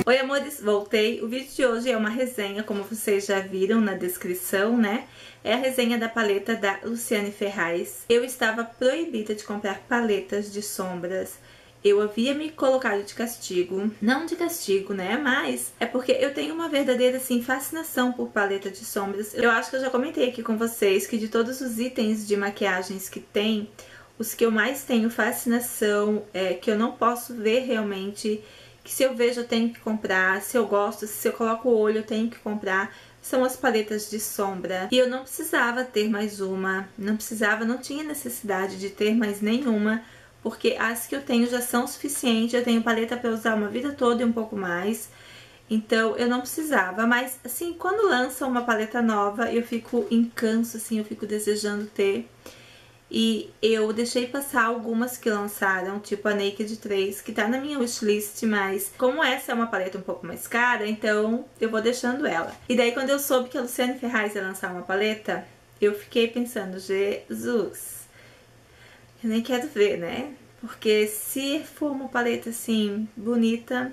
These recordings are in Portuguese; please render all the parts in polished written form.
Oi amores, voltei. O vídeo de hoje é uma resenha, como vocês já viram na descrição, né? É a resenha da paleta da Luciane Ferraz. Eu estava proibida de comprar paletas de sombras. Eu havia me colocado de castigo, não de castigo, né? Mas é porque eu tenho uma verdadeira, assim, fascinação por paleta de sombras. Eu acho que eu já comentei aqui com vocês que de todos os itens de maquiagens que tem, os que eu mais tenho fascinação, que eu não posso ver realmente, que se eu vejo eu tenho que comprar, se eu gosto, se eu coloco o olho eu tenho que comprar, são as paletas de sombra. E eu não precisava ter mais uma, não tinha necessidade de ter mais nenhuma, porque as que eu tenho já são suficientes, eu tenho paleta pra usar uma vida toda e um pouco mais. Então eu não precisava, mas assim, quando lança uma paleta nova, eu fico em canso, assim, eu fico desejando ter. E eu deixei passar algumas que lançaram, tipo a Naked 3, que tá na minha wishlist, mas como essa é uma paleta um pouco mais cara, então eu vou deixando ela. E daí quando eu soube que a Luciane Ferraz ia lançar uma paleta, eu fiquei pensando, Jesus, eu nem quero ver, né? Porque se for uma paleta assim, bonita...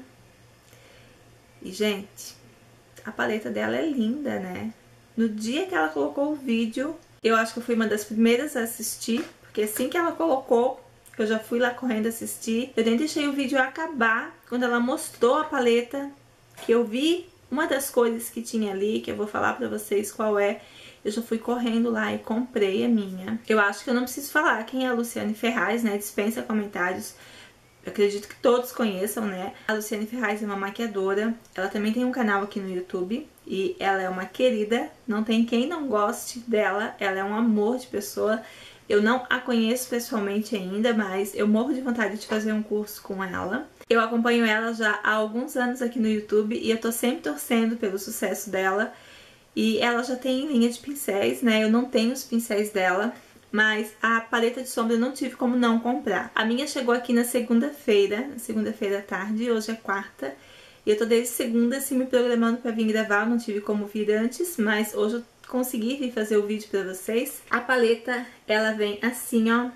E gente, a paleta dela é linda, né? No dia que ela colocou o vídeo... Eu acho que eu fui uma das primeiras a assistir, porque assim que ela colocou, eu já fui lá correndo assistir. Eu nem deixei o vídeo acabar, quando ela mostrou a paleta, que eu vi uma das cores que tinha ali, que eu vou falar pra vocês qual é. Eu já fui correndo lá e comprei a minha. Eu acho que eu não preciso falar quem é a Luciane Ferraz, né? Dispensa comentários. Eu acredito que todos conheçam, né? A Luciane Ferraz é uma maquiadora. Ela também tem um canal aqui no YouTube. E ela é uma querida. Não tem quem não goste dela. Ela é um amor de pessoa. Eu não a conheço pessoalmente ainda, mas eu morro de vontade de fazer um curso com ela. Eu acompanho ela já há alguns anos aqui no YouTube. E eu tô sempre torcendo pelo sucesso dela. E ela já tem linha de pincéis, né? Eu não tenho os pincéis dela. Mas a paleta de sombra eu não tive como não comprar. A minha chegou aqui na segunda-feira à tarde, hoje é quarta. E eu tô desde segunda assim me programando pra vir gravar, eu não tive como vir antes, mas hoje eu consegui vir fazer o vídeo pra vocês. A paleta, ela vem assim, ó.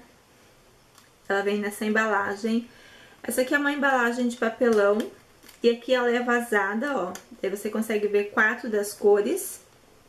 Ela vem nessa embalagem. Essa aqui é uma embalagem de papelão. E aqui ela é vazada, ó. Aí você consegue ver 4 das cores.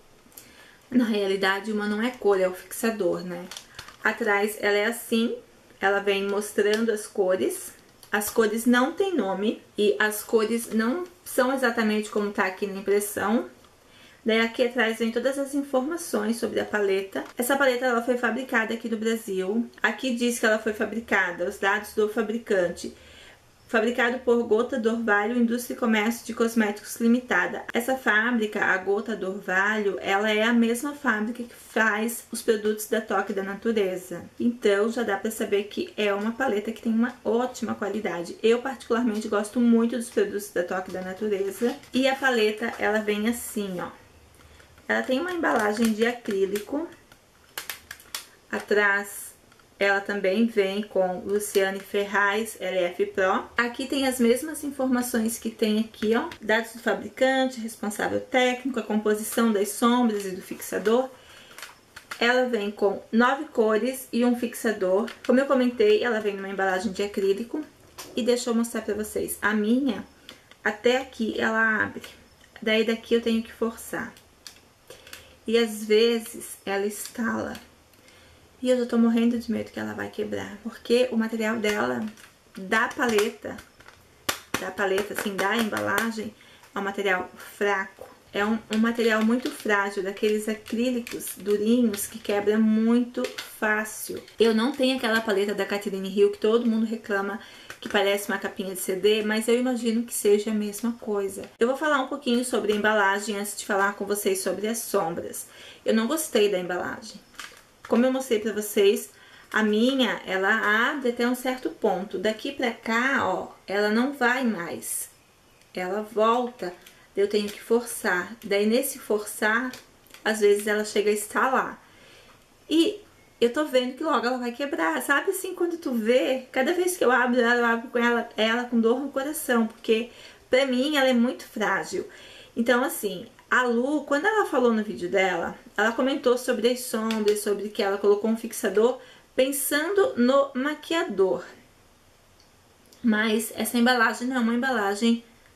Na realidade, uma não é cor, é o fixador, né? Atrás ela é assim, ela vem mostrando as cores. As cores não tem nome e as cores não são exatamente como tá aqui na impressão. Daí aqui atrás vem todas as informações sobre a paleta. Essa paleta ela foi fabricada aqui no Brasil. Aqui diz que ela foi fabricada, os dados do fabricante. Fabricado por Gota d'Orvalho Indústria e Comércio de Cosméticos Limitada. Essa fábrica, a Gota d'Orvalho, ela é a mesma fábrica que faz os produtos da Toque da Natureza. Então já dá pra saber que é uma paleta que tem uma ótima qualidade. Eu particularmente gosto muito dos produtos da Toque da Natureza. E a paleta, ela vem assim, ó. Ela tem uma embalagem de acrílico. Atrás ela também vem com Luciane Ferraz LF Pro. Aqui tem as mesmas informações que tem aqui, ó. Dados do fabricante, responsável técnico, a composição das sombras e do fixador. Ela vem com 9 cores e um fixador. Como eu comentei, ela vem numa embalagem de acrílico. E deixa eu mostrar pra vocês. A minha, até aqui, ela abre. Daí daqui eu tenho que forçar. E às vezes ela estala. E eu já tô morrendo de medo que ela vai quebrar, porque o material dela, da paleta, assim, da embalagem, é um material fraco. É um material muito frágil, daqueles acrílicos durinhos que quebra muito fácil. Eu não tenho aquela paleta da Catherine Hill que todo mundo reclama que parece uma capinha de CD, mas eu imagino que seja a mesma coisa. Eu vou falar um pouquinho sobre a embalagem antes de falar com vocês sobre as sombras. Eu não gostei da embalagem. Como eu mostrei pra vocês, a minha, ela abre até um certo ponto. Daqui pra cá, ó, ela não vai mais. Ela volta, eu tenho que forçar. Daí, nesse forçar, às vezes ela chega a estalar. E eu tô vendo que logo ela vai quebrar. Sabe assim, quando tu vê, cada vez que eu abro com ela com dor no coração. Porque, pra mim, ela é muito frágil. Então, assim... A Lu, quando ela falou no vídeo dela, ela comentou sobre as sombras, sobre que ela colocou um fixador pensando no maquiador. Mas essa embalagem não é uma embalagem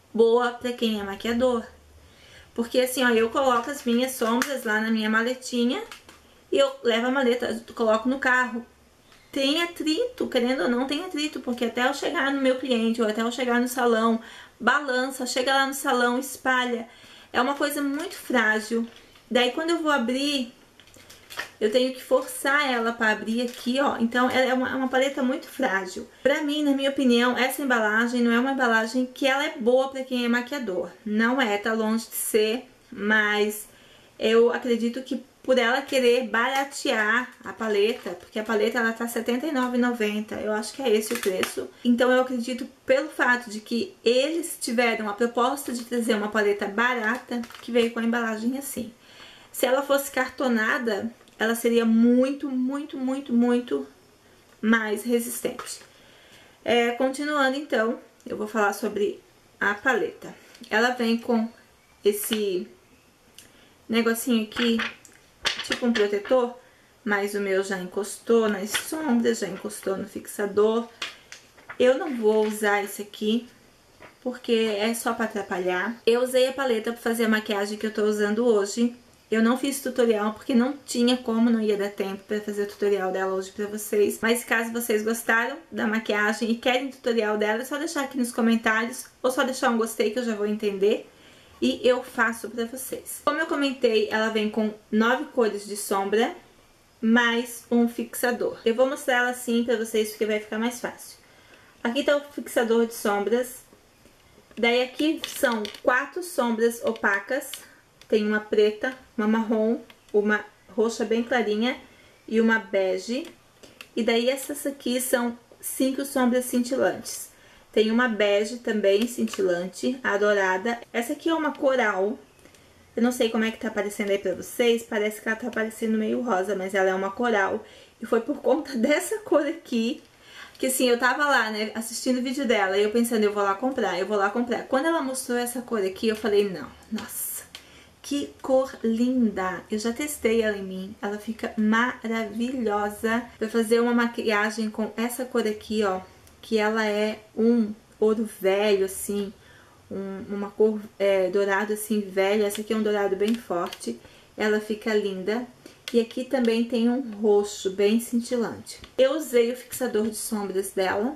boa pra quem é maquiador. Porque assim, ó, eu coloco as minhas sombras lá na minha maletinha e eu levo a maleta, coloco no carro. Tem atrito, querendo ou não, tem atrito, porque até eu chegar no meu cliente ou até eu chegar no salão, balança, chega lá no salão, espalha. É uma coisa muito frágil. Daí quando eu vou abrir, eu tenho que forçar ela para abrir aqui, ó. Então é uma paleta muito frágil. Pra mim, na minha opinião, essa embalagem não é uma embalagem que ela é boa pra quem é maquiador. Não é, tá longe de ser, mas eu acredito que por ela querer baratear a paleta, porque a paleta ela tá R$ 79,90, eu acho que é esse o preço. Então eu acredito pelo fato de que eles tiveram a proposta de trazer uma paleta barata, que veio com a embalagem assim. Se ela fosse cartonada, ela seria muito mais resistente. Continuando então, eu vou falar sobre a paleta. Ela vem com esse negocinho aqui, tipo um protetor, mas o meu já encostou nas sombras, já encostou no fixador. Eu não vou usar esse aqui, porque é só pra atrapalhar. Eu usei a paleta pra fazer a maquiagem que eu tô usando hoje. Eu não fiz tutorial porque não tinha como, não ia dar tempo pra fazer o tutorial dela hoje pra vocês. Mas caso vocês gostaram da maquiagem e querem tutorial dela, é só deixar aqui nos comentários ou só deixar um gostei que eu já vou entender. E eu faço pra vocês. Como eu comentei, ela vem com 9 cores de sombra, mais um fixador. Eu vou mostrar ela assim pra vocês porque vai ficar mais fácil. Aqui tá o fixador de sombras. Daí aqui são 4 sombras opacas. Tem uma preta, uma marrom, uma roxa bem clarinha e uma bege. E daí essas aqui são 5 sombras cintilantes. Tem uma bege também cintilante, a dourada. Essa aqui é uma coral. Eu não sei como é que tá aparecendo aí pra vocês. Parece que ela tá aparecendo meio rosa, mas ela é uma coral. E foi por conta dessa cor aqui que assim, eu tava lá, né, assistindo o vídeo dela. E eu pensando, eu vou lá comprar, eu vou lá comprar. Quando ela mostrou essa cor aqui, eu falei, não, nossa, que cor linda. Eu já testei ela em mim. Ela fica maravilhosa pra fazer uma maquiagem com essa cor aqui, ó. Que ela é um ouro velho, assim, uma cor dourado, assim, velho. Essa aqui é um dourado bem forte. Ela fica linda. E aqui também tem um roxo bem cintilante. Eu usei o fixador de sombras dela.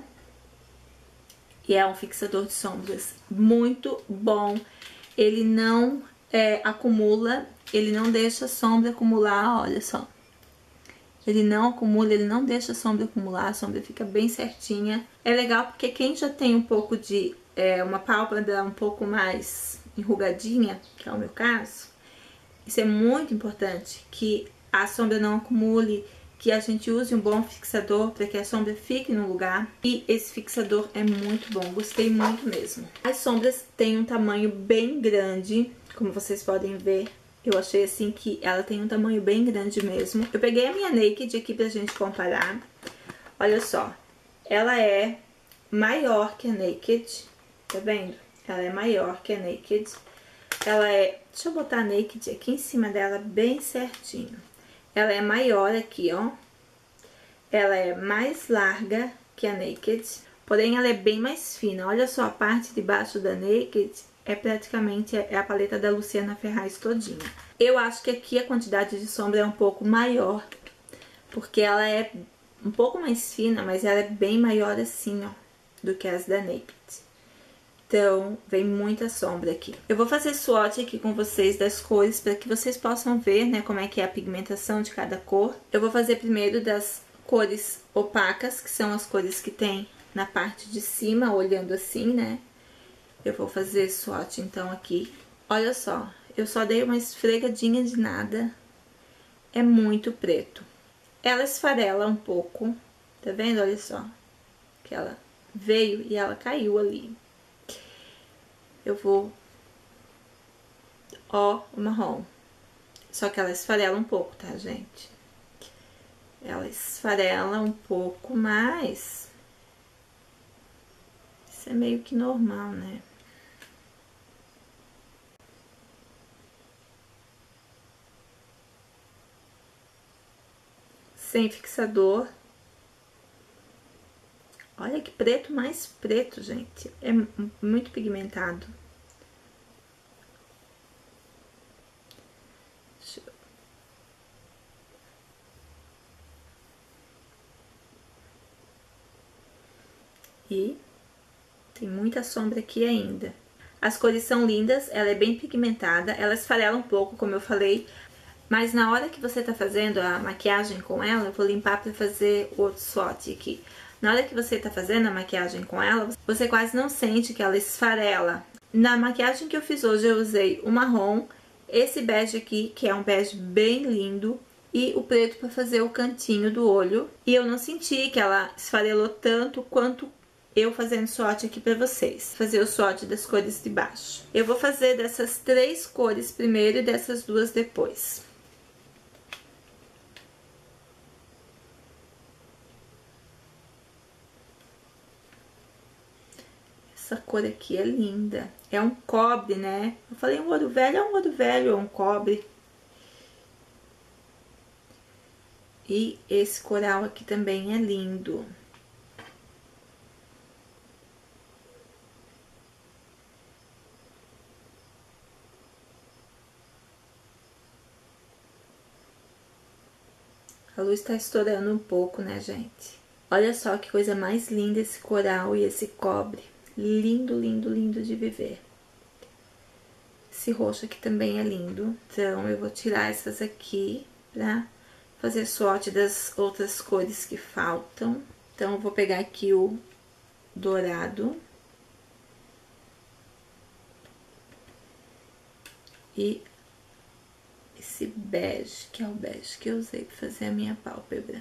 E é um fixador de sombras muito bom. Ele não acumula, ele não deixa a sombra acumular, olha só. Ele não acumula, ele não deixa a sombra acumular, a sombra fica bem certinha. É legal porque quem já tem um pouco de uma pálpebra um pouco mais enrugadinha, que é o meu caso, isso é muito importante, que a sombra não acumule, que a gente use um bom fixador para que a sombra fique no lugar. E esse fixador é muito bom, gostei muito mesmo. As sombras têm um tamanho bem grande, como vocês podem ver. Eu achei assim que ela tem um tamanho bem grande mesmo. Eu peguei a minha Naked aqui pra gente comparar. Olha só, ela é maior que a Naked, tá vendo? Ela é maior que a Naked. Ela é... Deixa eu botar a Naked aqui em cima dela bem certinho. Ela é maior aqui, ó. Ela é mais larga que a Naked, porém ela é bem mais fina. Olha só, a parte de baixo da Naked é praticamente a paleta da Luciana Ferraz todinha. Eu acho que aqui a quantidade de sombra é um pouco maior, porque ela é um pouco mais fina, mas ela é bem maior assim, ó, do que as da Naked. Então, vem muita sombra aqui. Eu vou fazer swatch aqui com vocês das cores, para que vocês possam ver, né, como é que é a pigmentação de cada cor. Eu vou fazer primeiro das cores opacas, que são as cores que tem na parte de cima, olhando assim, né. Eu vou fazer swatch, então, aqui. Olha só, eu só dei uma esfregadinha de nada. É muito preto. Ela esfarela um pouco, tá vendo? Olha só, que ela veio e ela caiu ali. Eu vou... Ó, o marrom. Só que ela esfarela um pouco, tá, gente? Ela esfarela um pouco, mas... Isso é meio que normal, né? Sem fixador. Olha que preto mais preto, gente. É muito pigmentado. E tem muita sombra aqui ainda. As cores são lindas, ela é bem pigmentada, ela esfarela um pouco, como eu falei, mas na hora que você tá fazendo a maquiagem com ela, eu vou limpar pra fazer o outro swatch aqui. Na hora que você tá fazendo a maquiagem com ela, você quase não sente que ela esfarela. Na maquiagem que eu fiz hoje, eu usei o marrom, esse bege aqui, que é um bege bem lindo, e o preto pra fazer o cantinho do olho. E eu não senti que ela esfarelou tanto quanto eu fazendo swatch aqui pra vocês. Fazer o swatch das cores de baixo. Eu vou fazer dessas 3 cores primeiro e dessas 2 depois. Essa cor aqui é linda. É um cobre, né? Eu falei um ouro velho, é um ouro velho, é um cobre. E esse coral aqui também é lindo. A luz tá estourando um pouco, né, gente? Olha só que coisa mais linda esse coral e esse cobre. Lindo, lindo, lindo de viver. Esse roxo aqui também é lindo. Então, eu vou tirar essas aqui pra fazer swatch das outras cores que faltam. Então, eu vou pegar aqui o dourado. E esse bege, que é o bege que eu usei pra fazer a minha pálpebra.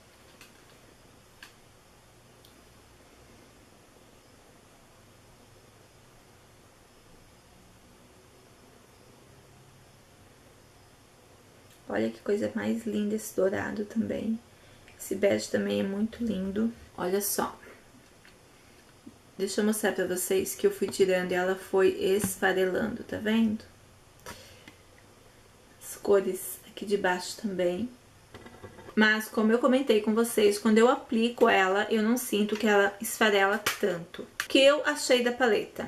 Olha que coisa mais linda esse dourado também. Esse bege também é muito lindo. Olha só. Deixa eu mostrar pra vocês que eu fui tirando e ela foi esfarelando, tá vendo? As cores aqui de baixo também. Mas, como eu comentei com vocês, quando eu aplico ela, eu não sinto que ela esfarela tanto. O que eu achei da paleta?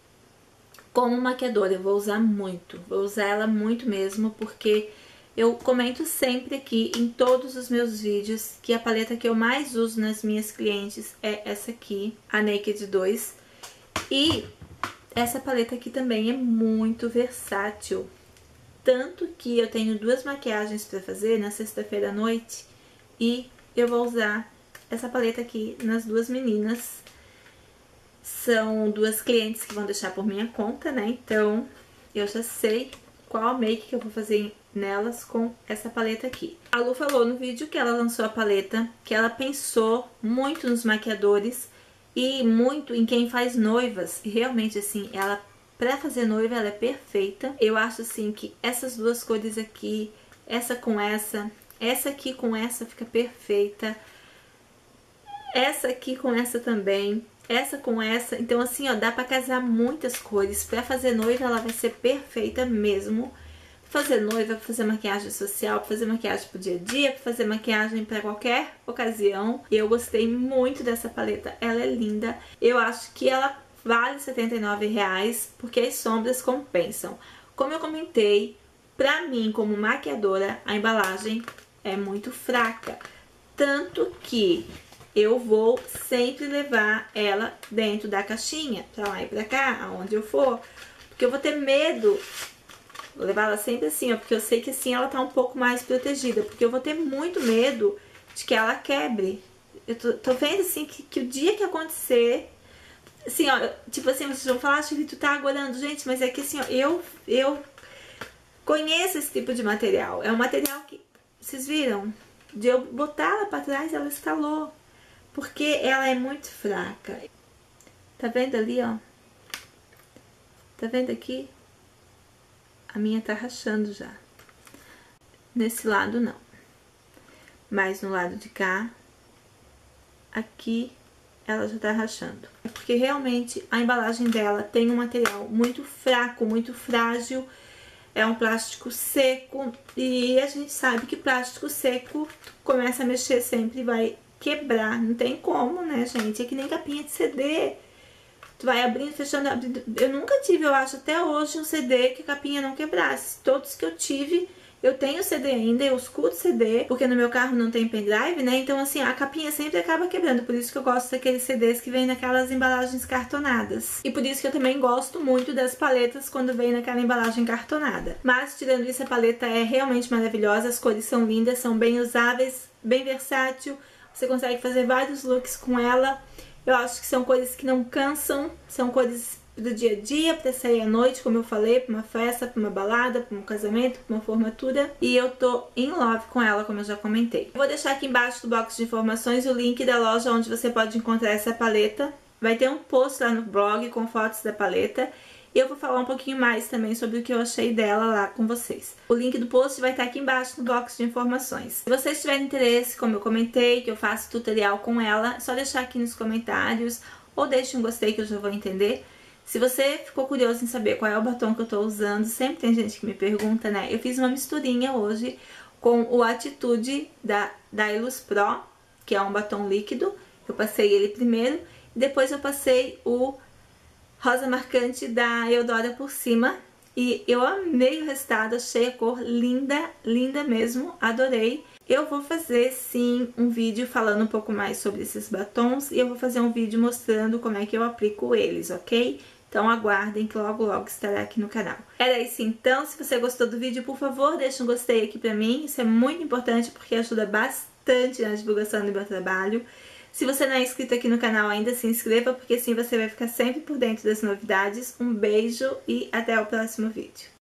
Como maquiadora, eu vou usar muito. Vou usar ela muito mesmo, porque eu comento sempre aqui em todos os meus vídeos que a paleta que eu mais uso nas minhas clientes é essa aqui, a Naked 2. E essa paleta aqui também é muito versátil. Tanto que eu tenho 2 maquiagens pra fazer na sexta-feira à noite e eu vou usar essa paleta aqui nas 2 meninas. São 2 clientes que vão deixar por minha conta, né? Então, eu já sei qual make que eu vou fazer nelas com essa paleta aqui. A Lu falou no vídeo que ela lançou a paleta, que ela pensou muito nos maquiadores e muito em quem faz noivas. E realmente, assim, ela, pra fazer noiva, ela é perfeita. Eu acho, assim, que essas 2 cores aqui, essa aqui com essa fica perfeita. Essa aqui com essa também. Essa com essa. Então, assim, ó, dá pra casar muitas cores. Pra fazer noiva, ela vai ser perfeita mesmo. Fazer noiva, pra fazer maquiagem social, pra fazer maquiagem pro dia a dia, pra fazer maquiagem pra qualquer ocasião. Eu gostei muito dessa paleta. Ela é linda. Eu acho que ela vale R$ 79,00, porque as sombras compensam. Como eu comentei, pra mim, como maquiadora, a embalagem é muito fraca. Tanto que eu vou sempre levar ela dentro da caixinha, pra lá e pra cá, aonde eu for. Porque eu vou ter medo, vou levar ela sempre assim, ó, porque eu sei que assim ela tá um pouco mais protegida. Porque eu vou ter muito medo de que ela quebre. Eu tô vendo assim que o dia que acontecer, assim, ó, tipo assim, vocês vão falar, Shirley, tu tá agorando, gente, mas é que assim, ó, eu conheço esse tipo de material. É um material que, vocês viram? De eu botar ela pra trás, ela estalou. Porque ela é muito fraca. Tá vendo ali, ó? Tá vendo aqui? A minha tá rachando já. Nesse lado, não. Mas no lado de cá, aqui, ela já tá rachando. É porque realmente a embalagem dela tem um material muito fraco, muito frágil. É um plástico seco. E a gente sabe que plástico seco começa a mexer sempre e vai quebrar, não tem como, né, gente? É que nem capinha de CD. Tu vai abrindo, fechando, abrindo. Eu nunca tive, eu acho, até hoje, um CD que a capinha não quebrasse. Todos que eu tive, Eu tenho CD ainda, eu escuto CD, porque no meu carro não tem pendrive, né? Então, assim, a capinha sempre acaba quebrando. Por isso que eu gosto daqueles CDs que vem naquelas embalagens cartonadas. E por isso que eu também gosto muito das paletas quando vem naquela embalagem cartonada. Mas, tirando isso, a paleta é realmente maravilhosa. As cores são lindas, são bem usáveis, bem versátil. Você consegue fazer vários looks com ela. Eu acho que são cores que não cansam, são cores do dia a dia, pra sair à noite, como eu falei, pra uma festa, pra uma balada, pra um casamento, pra uma formatura. E eu tô in love com ela, como eu já comentei. Eu vou deixar aqui embaixo do box de informações o link da loja onde você pode encontrar essa paleta. Vai ter um post lá no blog com fotos da paleta. E eu vou falar um pouquinho mais também sobre o que eu achei dela lá com vocês. O link do post vai estar aqui embaixo no box de informações. Se vocês tiverem interesse, como eu comentei, que eu faço tutorial com ela, é só deixar aqui nos comentários ou deixe um gostei que eu já vou entender. Se você ficou curioso em saber qual é o batom que eu tô usando, sempre tem gente que me pergunta, né? Eu fiz uma misturinha hoje com o Attitude da Dylos Pro, que é um batom líquido. Eu passei ele primeiro e depois eu passei o Rosa Marcante da Eudora por cima. E eu amei o resultado, achei a cor linda, linda mesmo, adorei. Eu vou fazer sim um vídeo falando um pouco mais sobre esses batons e eu vou fazer um vídeo mostrando como é que eu aplico eles, ok? Então aguardem que logo logo estará aqui no canal. Era isso então, se você gostou do vídeo, por favor, deixa um gostei aqui pra mim. Isso é muito importante porque ajuda bastante na divulgação do meu trabalho. Se você não é inscrito aqui no canal ainda, se inscreva, porque assim você vai ficar sempre por dentro das novidades. Um beijo e até o próximo vídeo.